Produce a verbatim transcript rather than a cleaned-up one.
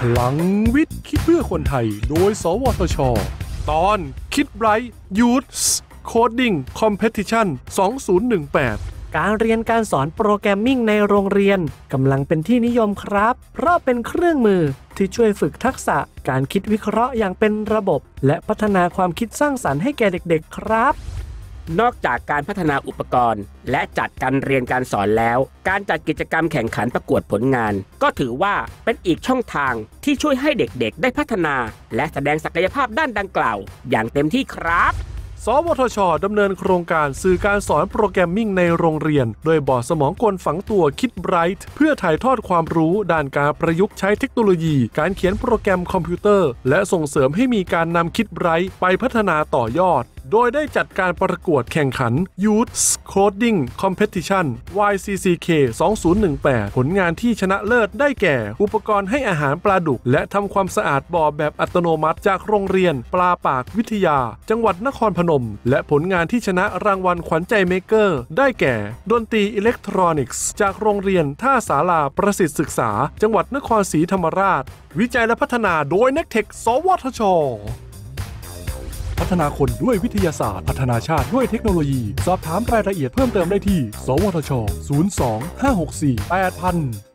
พลังวิทย์คิดเพื่อคนไทยโดยสวทช.ตอนคิดไบรท์ Youth Coding Competition สองพันสิบแปดการเรียนการสอนโปรแกรมมิ่งในโรงเรียนกำลังเป็นที่นิยมครับเพราะเป็นเครื่องมือที่ช่วยฝึกทักษะการคิดวิเคราะห์อย่างเป็นระบบและพัฒนาความคิดสร้างสรรค์ให้แก่เด็กๆครับนอกจากการพัฒนาอุปกรณ์และจัดการเรียนการสอนแล้วการจัดกิจกรรมแข่งขันประกวดผลงานก็ถือว่าเป็นอีกช่องทางที่ช่วยให้เด็กๆได้พัฒนาและแสดงศักยภาพด้านดังกล่าวอย่างเต็มที่ครับสวทช.ดำเนินโครงการสื่อการสอนโปรแกรมมิ่งในโรงเรียนโดยบอร์ดสมองกลฝังตัวคิดไบรท์เพื่อถ่ายทอดความรู้ด้านการประยุกต์ใช้เทคโนโลยีการเขียนโปรแกรมคอมพิวเตอร์และส่งเสริมให้มีการนำคิดไบรท์ไปพัฒนาต่อยอดโดยได้จัดการประกวดแข่งขัน Youth Coding Competition วาย ซี ซี เค สองพันสิบแปด ผลงานที่ชนะเลิศได้แก่อุปกรณ์ให้อาหารปลาดุกและทำความสะอาดบ่อแบบอัตโนมัติจากโรงเรียนปลาปากวิทยาจังหวัดนครพนมและผลงานที่ชนะรางวัลขวัญใจเมเกอร์ได้แก่ดนตรีอิเล็กทรอนิกส์จากโรงเรียนท่าศาลาประสิทธิศึกษาจังหวัดนครศรีธรรมราชวิจัยและพัฒนาโดย เน็กเทค สวทช.พัฒนาคนด้วยวิทยาศาสตร์พัฒนาชาติด้วยเทคโนโลยีสอบถามรายละเอียดเพิ่มเติมได้ที่สวทช ศูนย์ สอง ห้า หก สี่ แปด ศูนย์ ศูนย์